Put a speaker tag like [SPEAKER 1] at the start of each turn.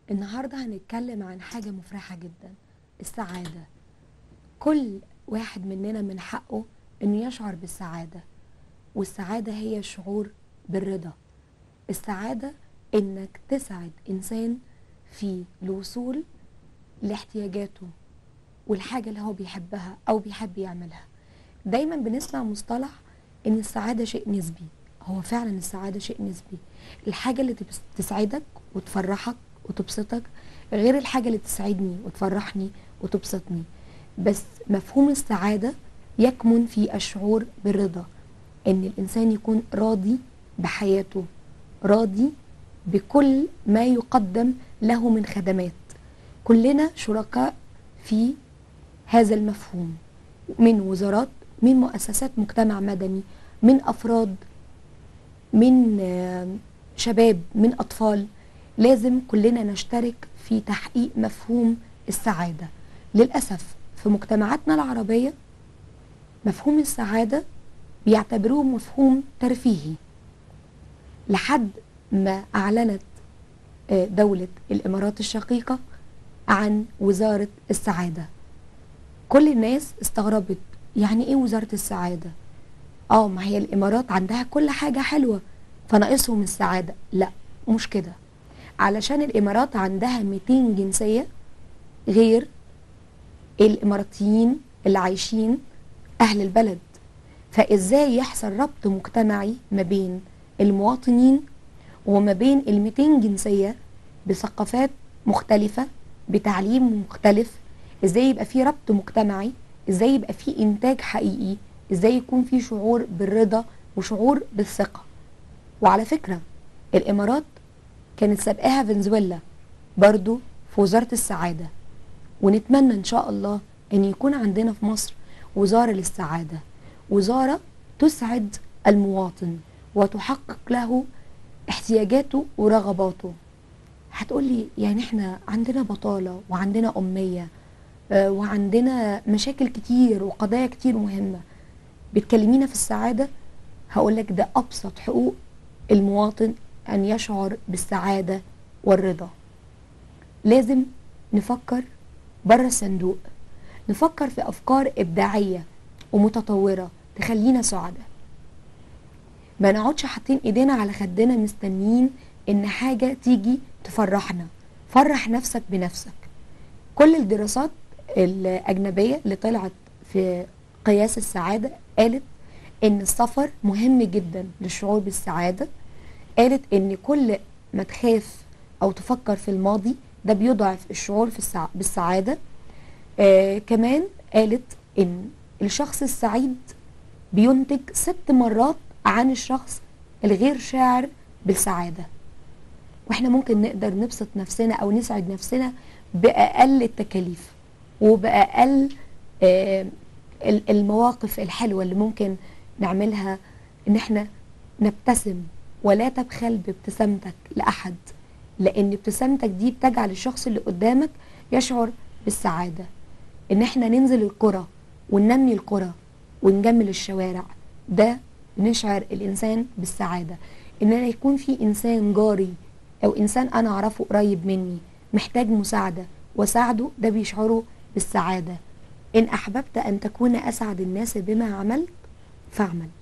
[SPEAKER 1] النهاردة هنتكلم عن حاجة مفرحة جدا، السعادة. كل واحد مننا من حقه انه يشعر بالسعادة، والسعادة هي الشعور بالرضا. السعادة انك تسعد انسان في الوصول لاحتياجاته والحاجة اللي هو بيحبها او بيحب يعملها. دايما بنسمع مصطلح ان السعادة شيء نسبي. هو فعلا السعادة شيء نسبي. الحاجة اللي تسعدك وتفرحك وتبسطك غير الحاجة اللي تسعدني وتفرحني وتبسطني. بس مفهوم السعادة يكمن في الشعور بالرضا، ان الانسان يكون راضي بحياته، راضي بكل ما يقدم له من خدمات. كلنا شركاء في هذا المفهوم، من وزارات، من مؤسسات مجتمع مدني، من أفراد، من شباب، من أطفال. لازم كلنا نشترك في تحقيق مفهوم السعادة. للأسف في مجتمعاتنا العربية مفهوم السعادة بيعتبروه مفهوم ترفيهي، لحد ما أعلنت دولة الإمارات الشقيقة عن وزارة السعادة. كل الناس استغربت، يعني ايه وزارة السعادة؟ ما هي الامارات عندها كل حاجة حلوة فناقصهم السعادة. لا، مش كده. علشان الامارات عندها 200 جنسية غير الاماراتيين اللي عايشين اهل البلد، فازاي يحصل ربط مجتمعي ما بين المواطنين وما بين ال 200 جنسية بثقافات مختلفة، بتعليم مختلف؟ ازاي يبقى في ربط مجتمعي؟ ازاي يبقى في انتاج حقيقي؟ ازاي يكون في شعور بالرضا وشعور بالثقة؟ وعلى فكرة الامارات كانت سابقاها فنزويلا برضو في وزارة السعادة، ونتمنى ان شاء الله ان يكون عندنا في مصر وزارة للسعادة، وزارة تسعد المواطن وتحقق له احتياجاته ورغباته. هتقولي يعني احنا عندنا بطالة وعندنا أمية وعندنا مشاكل كتير وقضايا كتير مهمة، بتكلمينا في السعادة؟ هقولك ده أبسط حقوق المواطن، أن يشعر بالسعادة والرضا. لازم نفكر بره الصندوق، نفكر في أفكار إبداعية ومتطورة تخلينا سعداء. ما نقعدش حاطين ايدينا على خدنا مستنيين ان حاجة تيجي تفرحنا. فرح نفسك بنفسك. كل الدراسات الأجنبية اللي طلعت في قياس السعادة قالت ان السفر مهم جدا للشعور بالسعادة. قالت ان كل ما تخاف او تفكر في الماضي ده بيضعف الشعور بالسعادة. كمان قالت ان الشخص السعيد بينتج 6 مرات عن الشخص الغير شاعر بالسعادة. واحنا ممكن نقدر نبسط نفسنا او نسعد نفسنا بأقل التكاليف وبأقل المواقف الحلوة اللي ممكن نعملها. ان احنا نبتسم، ولا تبخل بابتسامتك لأحد، لان ابتسامتك دي بتجعل الشخص اللي قدامك يشعر بالسعادة. ان احنا ننزل القرى وننمي القرى ونجمل الشوارع، ده نشعر الإنسان بالسعادة. إن أنا يكون في إنسان جاري أو إنسان أنا أعرفه قريب مني محتاج مساعدة وساعده، ده بيشعره بالسعادة. إن أحببت أن تكون أسعد الناس بما عملت فاعمل.